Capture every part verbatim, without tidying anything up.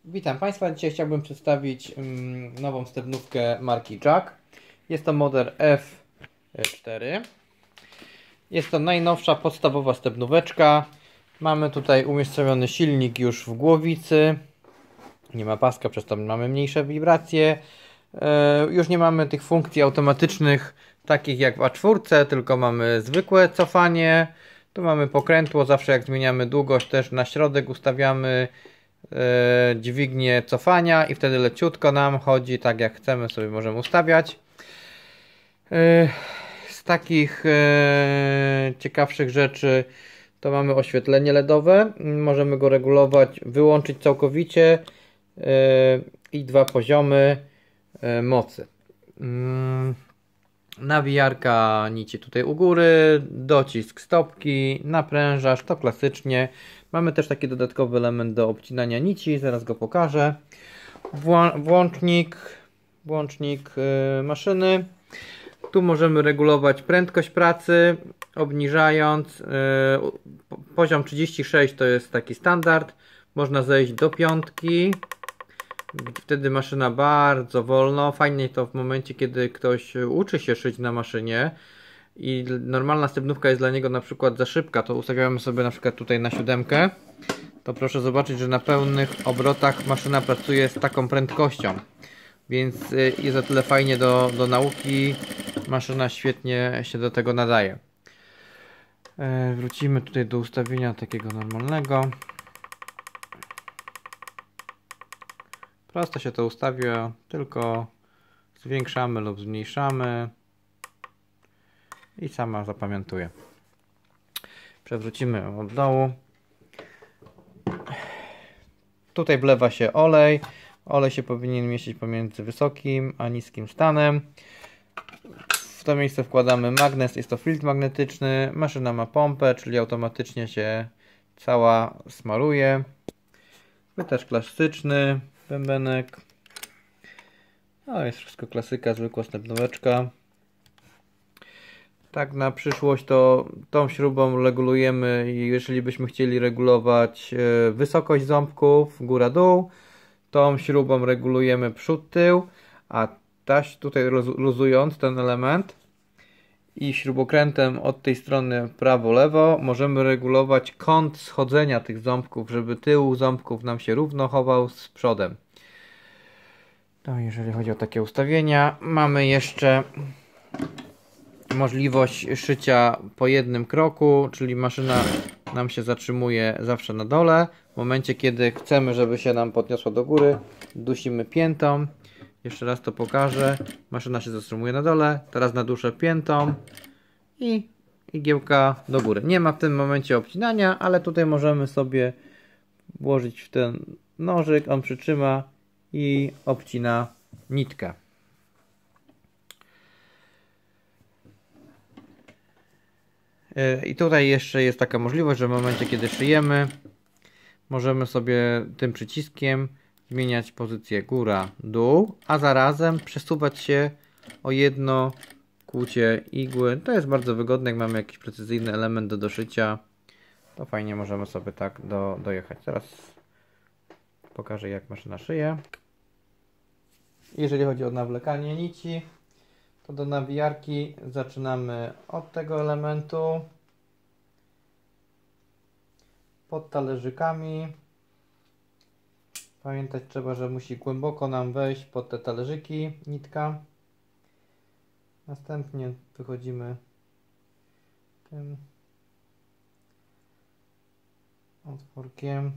Witam Państwa. Dzisiaj chciałbym przedstawić um, nową stewnówkę marki Jack. Jest to model F cztery. Jest to najnowsza podstawowa stewnóweczka. Mamy tutaj umiejscowiony silnik już w głowicy. Nie ma paska, przez to mamy mniejsze wibracje. E, już nie mamy tych funkcji automatycznych takich jak w A cztery, tylko mamy zwykłe cofanie. Tu mamy pokrętło, zawsze jak zmieniamy długość też na środek ustawiamy e, dźwignię cofania i wtedy leciutko nam chodzi tak jak chcemy, sobie możemy ustawiać. E, z takich e, ciekawszych rzeczy to mamy oświetlenie LEDowe. Możemy go regulować, wyłączyć całkowicie e, i dwa poziomy e, mocy. Mm. Nawijarka nici tutaj u góry, docisk stopki, naprężacz, to klasycznie. Mamy też taki dodatkowy element do obcinania nici, zaraz go pokażę. Wło włącznik, włącznik yy, maszyny. Tu możemy regulować prędkość pracy, obniżając. Yy, poziom trzydzieści sześć to jest taki standard. Można zejść do piątki. Wtedy maszyna bardzo wolno. Fajnie to w momencie, kiedy ktoś uczy się szyć na maszynie i normalna stewnówka jest dla niego na przykład za szybka, to ustawiamy sobie na przykład tutaj na siódemkę. To proszę zobaczyć, że na pełnych obrotach maszyna pracuje z taką prędkością. Więc jest o tyle fajnie do, do nauki. Maszyna świetnie się do tego nadaje. Wrócimy tutaj do ustawienia takiego normalnego. Prosto się to ustawia, tylko zwiększamy lub zmniejszamy i sama zapamiętuje. Przewrócimy od dołu. Tutaj wlewa się olej. Olej się powinien mieścić pomiędzy wysokim a niskim stanem. W to miejsce wkładamy magnes, jest to filtr magnetyczny. Maszyna ma pompę, czyli automatycznie się cała smaruje. Wytacz klasyczny. Bębenek. No jest wszystko klasyka, zwykła stewnóweczka. Tak na przyszłość to tą śrubą regulujemy, jeżeli byśmy chcieli regulować wysokość ząbków góra-dół, tą śrubą regulujemy przód-tył, a taś tutaj luzując ten element i śrubokrętem od tej strony prawo-lewo możemy regulować kąt schodzenia tych ząbków, żeby tył ząbków nam się równo chował z przodem. To jeżeli chodzi o takie ustawienia, mamy jeszcze możliwość szycia po jednym kroku, czyli maszyna nam się zatrzymuje zawsze na dole. W momencie, kiedy chcemy, żeby się nam podniosła do góry, dusimy piętą. Jeszcze raz to pokażę. Maszyna się zatrzymuje na dole, teraz naduszę piętą i igiełka do góry. Nie ma w tym momencie obcinania, ale tutaj możemy sobie włożyć w ten nożyk, on przytrzyma i obcina nitkę. I tutaj jeszcze jest taka możliwość, że w momencie, kiedy szyjemy, możemy sobie tym przyciskiem zmieniać pozycję góra-dół, a zarazem przesuwać się o jedno kłucie igły. To jest bardzo wygodne, jak mamy jakiś precyzyjny element do doszycia, to fajnie możemy sobie tak do, dojechać. Teraz pokażę, jak maszyna szyje. Jeżeli chodzi o nawlekanie nici, to do nawijarki zaczynamy od tego elementu pod talerzykami. Pamiętać trzeba, że musi głęboko nam wejść pod te talerzyki nitka. Następnie wychodzimy tym otworkiem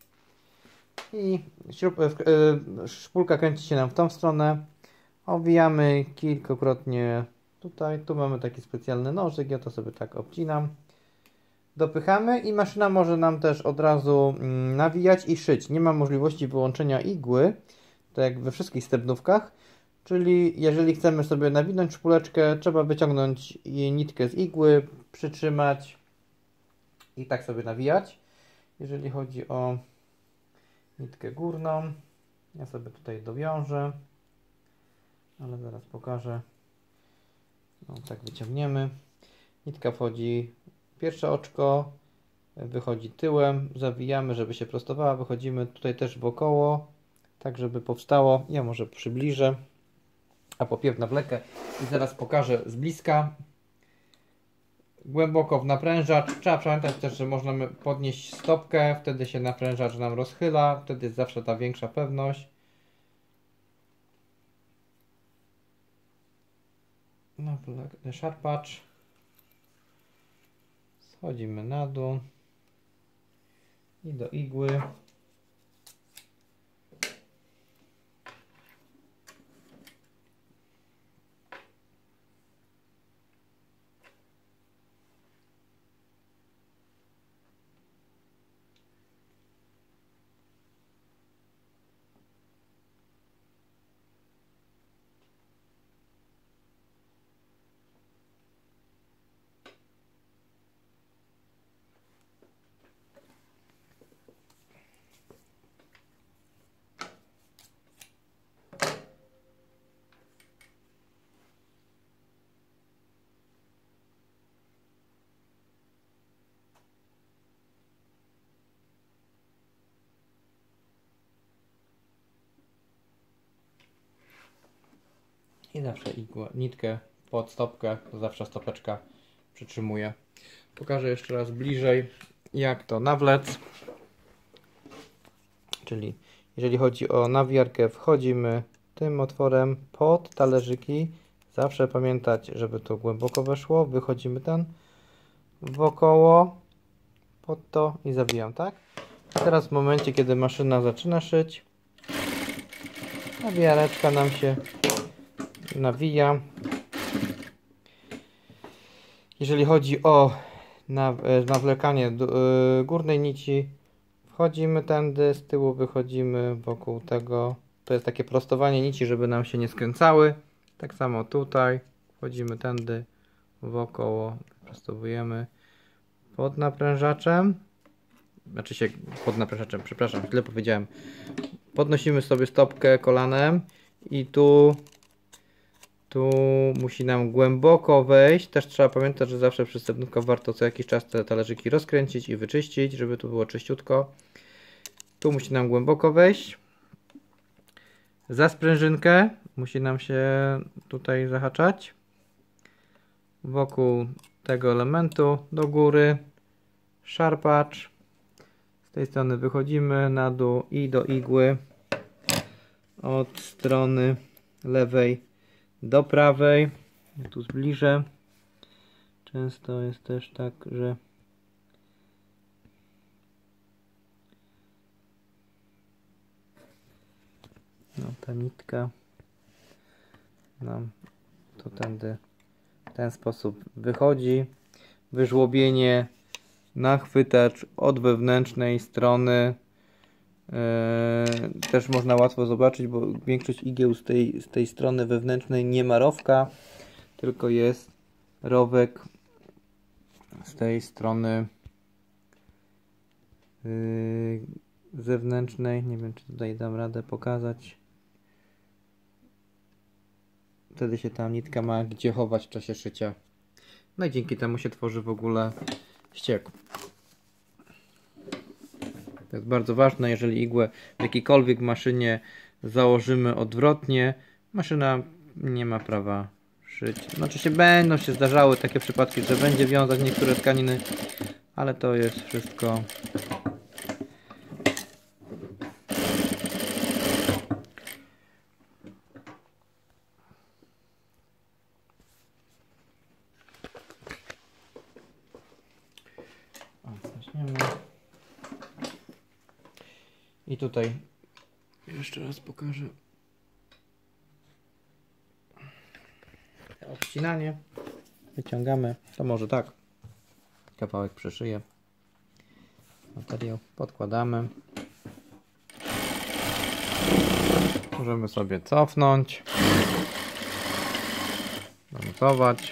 i śrub, szpulka kręci się nam w tą stronę. Owijamy kilkakrotnie tutaj. Tu mamy taki specjalny nożyk, ja to sobie tak obcinam. Dopychamy i maszyna może nam też od razu nawijać i szyć. Nie ma możliwości wyłączenia igły, tak jak we wszystkich stewnówkach. Czyli jeżeli chcemy sobie nawinąć szpuleczkę, trzeba wyciągnąć jej nitkę z igły, przytrzymać i tak sobie nawijać. Jeżeli chodzi o nitkę górną, ja sobie tutaj dowiążę, ale zaraz pokażę. No, tak wyciągniemy. Nitka wchodzi w pierwsze oczko, wychodzi tyłem, zawijamy, żeby się prostowała, wychodzimy tutaj też wokoło, tak żeby powstało. Ja może przybliżę, a popiew nawlekę i zaraz pokażę z bliska. Głęboko w naprężacz. Trzeba pamiętać też, że można podnieść stopkę, wtedy się naprężacz nam rozchyla, wtedy jest zawsze ta większa pewność. No, szarpacz. Schodzimy na dół i do igły. I zawsze igłę, nitkę pod stopkę, to zawsze stopeczka przytrzymuje. Pokażę jeszcze raz bliżej, jak to nawlec. Czyli jeżeli chodzi o nawijarkę, wchodzimy tym otworem pod talerzyki. Zawsze pamiętać, żeby to głęboko weszło. Wychodzimy tam wokoło pod to i zawijam, tak? A teraz w momencie, kiedy maszyna zaczyna szyć, nawijareczka nam się nawija. Jeżeli chodzi o nawlekanie górnej nici, wchodzimy tędy, z tyłu wychodzimy wokół tego. To jest takie prostowanie nici, żeby nam się nie skręcały. Tak samo tutaj wchodzimy tędy, wokoło, prostowujemy pod naprężaczem. Znaczy się pod naprężaczem, przepraszam, źle powiedziałem. Podnosimy sobie stopkę kolanem i tu Tu musi nam głęboko wejść. Też trzeba pamiętać, że zawsze przy stepnówkach warto co jakiś czas te talerzyki rozkręcić i wyczyścić, żeby tu było czyściutko. Tu musi nam głęboko wejść. Za sprężynkę musi nam się tutaj zahaczać. Wokół tego elementu do góry. Szarpacz. Z tej strony wychodzimy na dół i do igły. Od strony lewej do prawej. Ja tu zbliżę. Często jest też tak, że no ta nitka nam to tędy w ten sposób wychodzi. Wyżłobienie na chwytacz od wewnętrznej strony. Yy, też można łatwo zobaczyć, bo większość igieł z tej, z tej strony wewnętrznej nie ma rowka, tylko jest rowek z tej strony yy, zewnętrznej. Nie wiem, czy tutaj dam radę pokazać. Wtedy się ta nitka ma gdzie chować w czasie szycia. No i dzięki temu się tworzy w ogóle ściek. To jest bardzo ważne, jeżeli igłę w jakiejkolwiek maszynie założymy odwrotnie, maszyna nie ma prawa szyć. Znaczy się będą się zdarzały takie przypadki, że będzie wiązać niektóre tkaniny, ale to jest wszystko i tutaj jeszcze raz pokażę odcinanie. Wyciągamy, to może tak, kawałek przeszyję, materiał podkładamy, możemy sobie cofnąć, zamontować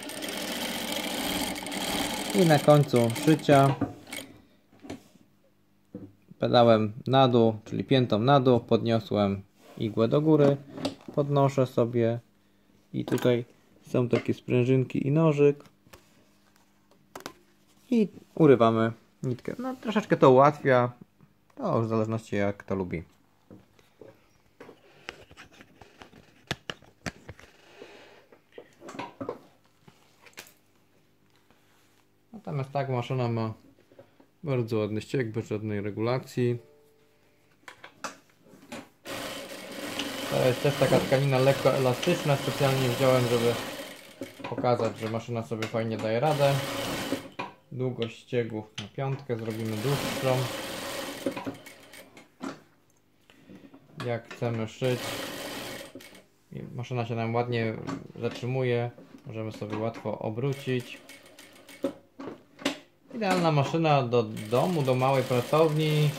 i na końcu szycia pedałem na dół, czyli piętą na dół, podniosłem igłę do góry, podnoszę sobie i tutaj są takie sprężynki i nożyk i urywamy nitkę. No troszeczkę to ułatwia. To w zależności jak kto lubi. Natomiast tak, maszyna ma bardzo ładny ściek, bez żadnej regulacji. To jest też taka tkanina lekko elastyczna. Specjalnie wziąłem, żeby pokazać, że maszyna sobie fajnie daje radę. Długość ściegów na piątkę zrobimy dłuższą. Jak chcemy szyć i maszyna się nam ładnie zatrzymuje, możemy sobie łatwo obrócić. Idealna maszyna do domu, do małej pracowni.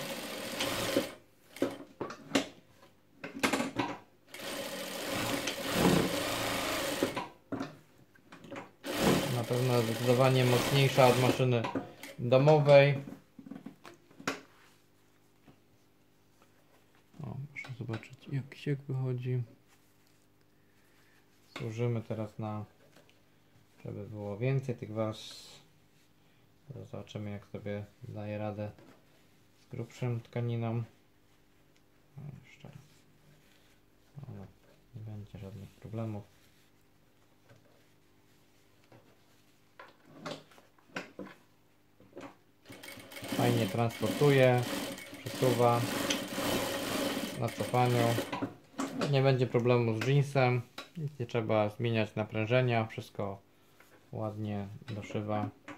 Na pewno zdecydowanie mocniejsza od maszyny domowej. O, muszę zobaczyć, jak siek wychodzi. Służymy teraz na, żeby było więcej tych warstw. Zobaczymy, jak sobie daje radę z grubszym tkaniną. O, jeszcze raz. Ale nie będzie żadnych problemów. Fajnie transportuje, przesuwa na cofaniu. Nie będzie problemu z jeansem. Nic nie trzeba zmieniać naprężenia. Wszystko ładnie doszywa.